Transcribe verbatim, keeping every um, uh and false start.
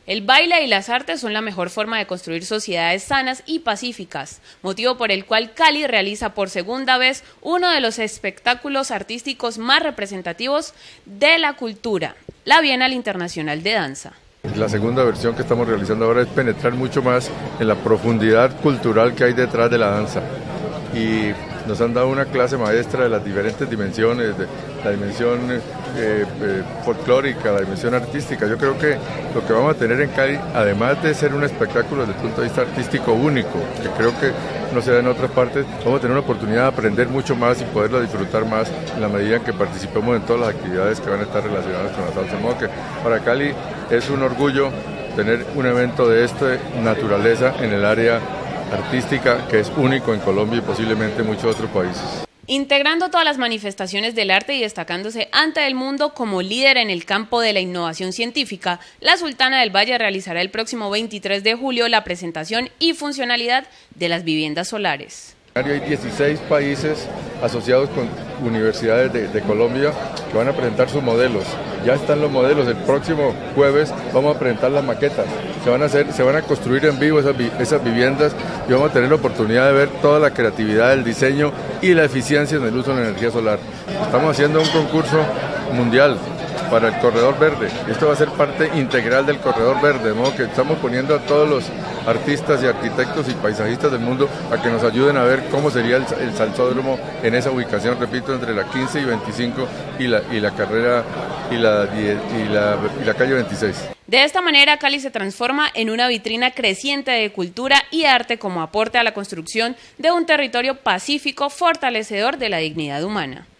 El baile y las artes son la mejor forma de construir sociedades sanas y pacíficas, motivo por el cual Cali realiza por segunda vez uno de los espectáculos artísticos más representativos de la cultura, la Bienal Internacional de Danza. La segunda versión que estamos realizando ahora es penetrar mucho más en la profundidad cultural que hay detrás de la danza. Y nos han dado una clase maestra de las diferentes dimensiones, de la dimensión eh, eh, folclórica, la dimensión artística. Yo creo que lo que vamos a tener en Cali, además de ser un espectáculo desde el punto de vista artístico único, que creo que no se da en otras partes, vamos a tener una oportunidad de aprender mucho más y poderlo disfrutar más en la medida en que participemos en todas las actividades que van a estar relacionadas con la salsa. De modo que para Cali es un orgullo tener un evento de esta naturaleza en el área artística, que es único en Colombia y posiblemente en muchos otros países. Integrando todas las manifestaciones del arte y destacándose ante el mundo como líder en el campo de la innovación científica, la Sultana del Valle realizará el próximo veintitrés de julio la presentación y funcionalidad de las viviendas solares. Hay dieciséis países asociados con universidades de, de Colombia que van a presentar sus modelos. Ya están los modelos, el próximo jueves vamos a presentar las maquetas. Se van a hacer, se van a construir en vivo esas, esas viviendas y vamos a tener la oportunidad de ver toda la creatividad, el diseño y la eficiencia en el uso de la energía solar. Estamos haciendo un concurso mundial para el Corredor Verde. Esto va a ser parte integral del Corredor Verde, de modo que estamos poniendo a todos los artistas y arquitectos y paisajistas del mundo a que nos ayuden a ver cómo sería el, el salsódromo en esa ubicación, repito, entre la quince y veinticinco y la, y la carrera y la, y, la, y la calle veintiséis. De esta manera, Cali se transforma en una vitrina creciente de cultura y arte como aporte a la construcción de un territorio pacífico fortalecedor de la dignidad humana.